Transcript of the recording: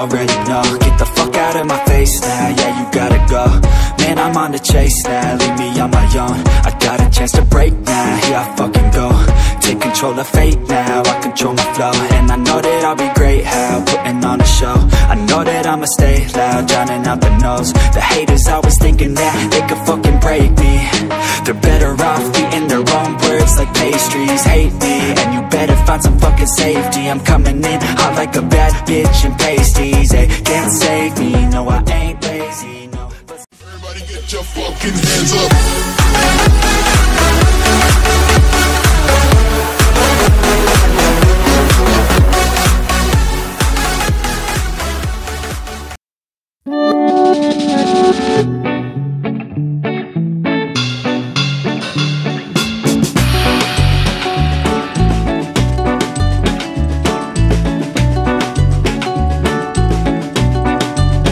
already know. Get the fuck out of my face now, yeah, you gotta go. Man, I'm on the chase now, leave me on my own. I got a chance to break now, here I fucking go. Take control of fate now, I control my flow. And I know that I'll be great, how, putting on a show. I know that I'ma stay loud, drowning out the noise. The haters always thinking that they could fucking break me. They're better off eating their own words like pastries. Hate me, and you better find some fucking safety. I'm coming in hot like a bad bitch and pasties. They can't save me, no I ain't lazy, no. Everybody get your fucking hands up.